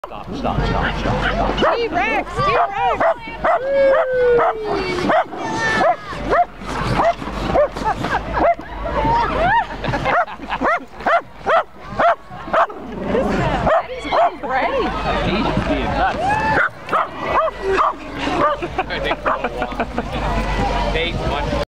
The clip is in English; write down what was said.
Stop, stop, stop, stop, stop. T-Rex! T-Rex! He's being brave. He's being nuts.